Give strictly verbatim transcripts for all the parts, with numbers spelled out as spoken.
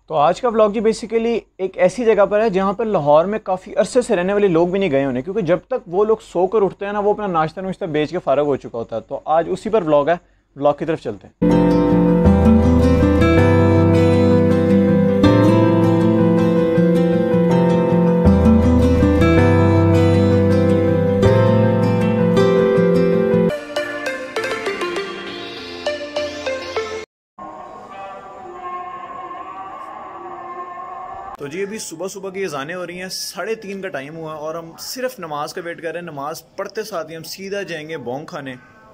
तो आज का व्लॉग जी बेसिकली एक ऐसी जगह पर है जहाँ पर लाहौर में काफ़ी अरसे से रहने वाले लोग भी नहीं गए होने, क्योंकि जब तक वो लोग सोकर उठते हैं ना वो अपना नाश्ता नुश्ता बेच के फारग हो चुका होता है। तो आज उसी पर व्लॉग है, व्लॉग की तरफ चलते हैं। तो जी अभी सुबह सुबह की अज़ानें हो रही हैं, साढ़े तीन का टाइम हुआ और हम सिर्फ नमाज का वेट कर रहे हैं। नमाज पढ़ते साथ ही हम सीधा जाएंगे बोंग खाने।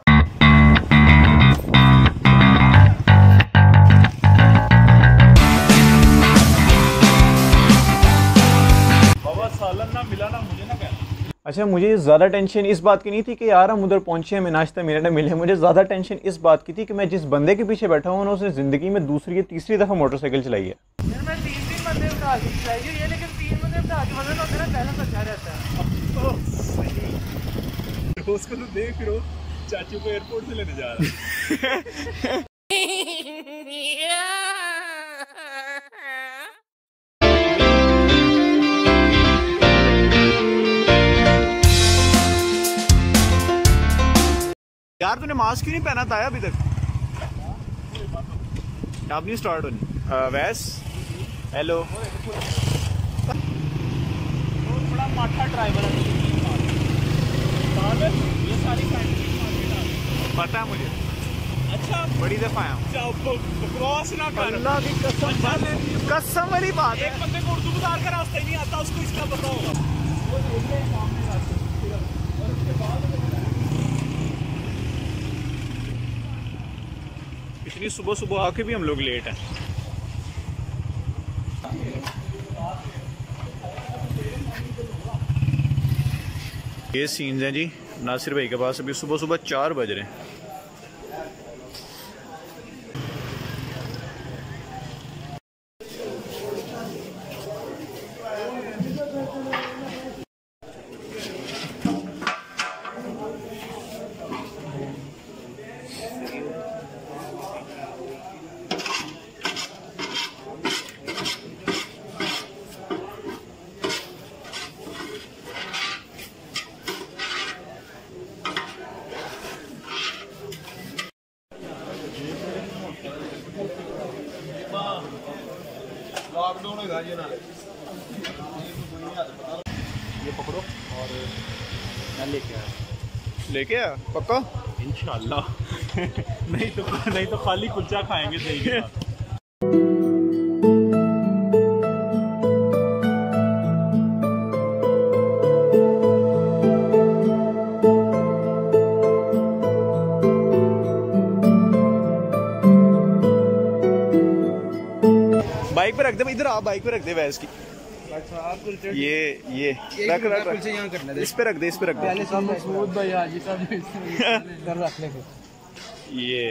बाबा सालन ना मिला ना मुझे ना कहना। अच्छा, मुझे ज़्यादा टेंशन इस बात की नहीं थी कि यार हम उधर पहुंचे हमें नाश्ता मिले ना मिले। मुझे ज़्यादा टेंशन इस बात की थी कि मैं जिस बंदे के पीछे बैठा हूँ ना उसने ज़िंदगी में दूसरी या तीसरी दफ़ा मोटरसाइकिल चलाई है। ये लेकिन तीन बंदे बता के वजन होता है ना, पहला बचा रहता है। अब सही उसको तो देख फिर चाचू को एयरपोर्ट से लेने जा रहा है। यार तूने मास्क क्यों नहीं पहना था अभी तक? आप नहीं स्टार्ट होनी। वैस हेलो, बड़ा माठा ड्राइवर है ये सारी पता है मुझे। अच्छा, बड़ी दफा आया हूँ। क्रॉस ना कर, अल्लाह की कसम, कसम वाली बात है। एक बंदे को उर्दू बता का रास्ता ही नहीं आता, उसको इसका पता होगा। इतनी सुबह सुबह आके भी हम लोग लेट हैं। ये सीन्स हैं जी नासिर भाई के पास। अभी सुबह सुबह चार बज रहे हैं। ये पकड़ो और मैं लेके आया। लेके आ पक्का इंशाल्लाह। नहीं तो नहीं तो खाली कुलचा खाएंगे दही के साथ। बाइक पे रख दे, इधर आ, बाइक पे रख दे वैस की। अच्छा, आप ये ये रख रख रख यहाँ करना, इस पे रख दे, इस पे रख दे। पहले सब मसूद भाई हाजी साहब कर रख ले। ये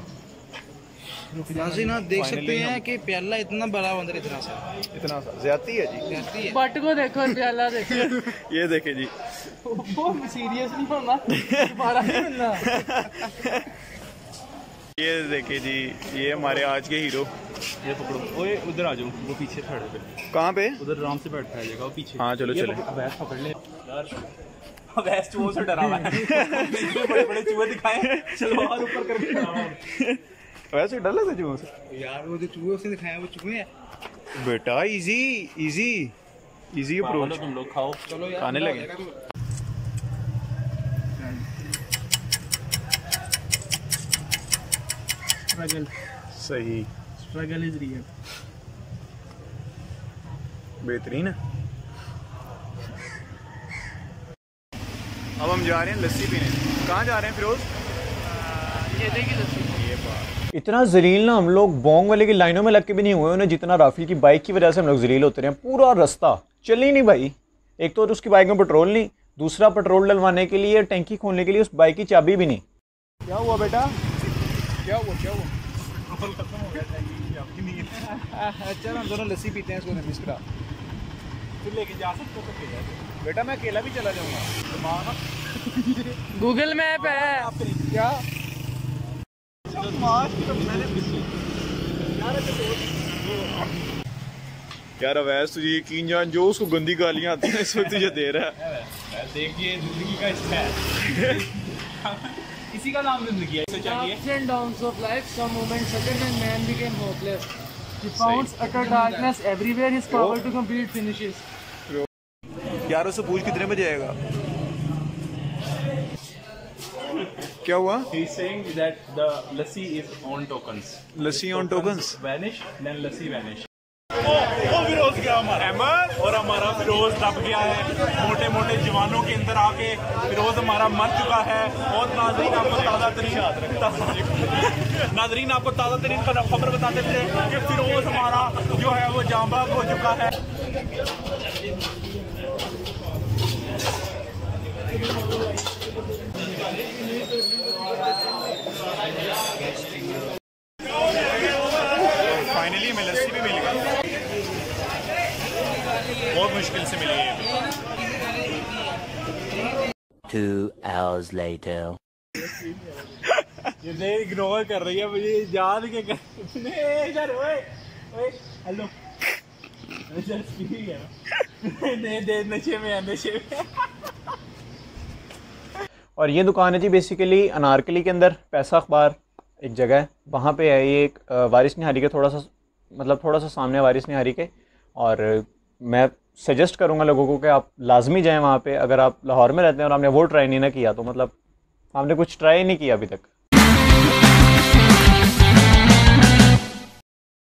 यहाँ ना देख सकते हैं कि प्याला इतना बड़ा अंदर इतना सा इतना सा ज्यादा है जी। ज्यादा है। बट को देखो, प्याला देखो। ये देखे जी, वो सीरियस नहीं होना, दोबारा नहीं मिलना। ये देखे जी, ये हमारे आज के हीरो। ये पकड़ो, ओए उधर आ जाओ, वो पीछे खड़े पे। कहाँ पे? उधर आराम से बैठा है जगह, वो पीछे। हाँ चलो चले। वैस पकड़ ले यार, वैस चूहों से डरा हुआ है। बड़े बड़े चूहे दिखाए, चलो और ऊपर करके डरा हुआ है। वैसे डर लगता चूहों से यार, वो जो चूहे उसने दिखाए वो चूहे हैं बेटा। Easy easy easy approach. तुम लोग खाओ, चलो यार आने लगे। स्ट्रगल सही, स्ट्रगल इज रियल। बेहतरीन है। अब हम जा रहे हैं लस्सी पीने। कहाँ जा रहे हैं फिरोज? ये देखिए लस्सी। ये बात इतना जलील ना हम लोग बोंग वाले की लाइनों में लग के भी नहीं हुए उन्हें, जितना राफिल की बाइक की वजह से हम लोग जलील होते रहे। पूरा रास्ता चल ही नहीं भाई। एक तो उसकी बाइक में पेट्रोल नहीं, दूसरा पेट्रोल डलवाने के लिए टैंकी खोलने के लिए उस बाइक की चाबी भी नहीं। क्या हुआ बेटा? क्या हुआ क्या हुआ? पेट्रोल खत्म हो गया, टैंकी की चाबी नहीं है। चल हम दोनों लस्सी पीते हैं इसको मिस्ट्रा। फिर लेके जा सकते हो तो बेटा मैं अकेला भी चला जाऊंगा। गूगल मैप है क्या? यार अवैस तुझे यकीन जान जो उसको गंदी गालियाँ आती हैं इस वक्त तुझे दे रहा है। देखिए जिंदगी का हिस्सा है। इसी का नाम जिंदगी है। इसे चाहिए Ups and downs of life, some moments sudden and man became hopeless. He found utter darkness everywhere, his power to complete finishes. यार उससे पूछ कितने बजे आएगा? क्या हुआ? He's saying that the lassi is on tokens. Lassi on tokens Vanish, then lassi vanish. ओ ओ फिरोज गया हमारा अहमद और हमारा फिरोज दब गया है मोटे मोटे जवानों के अंदर आके। फिरोज हमारा मर चुका है। और नाजरीन आपको ताज़ा तरीन नाजरीन आपको ताज़ा तरीन खबर बताते थे कि फिरोज हमारा जो है वो जांबाज हो चुका है। फाइनली हमें लस्सी भी मिल गई। बहुत मुश्किल से मिली है। Two hours later. ये दे इग्नोर कर रही है मुझे याद के कर इधर ओए ओए हेलो जस्ट ठीक है दे दे नशे में नशे में। और ये दुकान है जी बेसिकली अनारकली के अंदर पैसा अखबार एक जगह है वहाँ पे है ये एक वारिस निहारी के थोड़ा सा मतलब थोड़ा सा सामने वारिस निहारी के। और मैं सजेस्ट करूँगा लोगों को कि आप लाजमी जाएं वहाँ पे। अगर आप लाहौर में रहते हैं और आपने वो ट्राई नहीं ना किया तो मतलब आपने कुछ ट्राई नहीं किया अभी तक।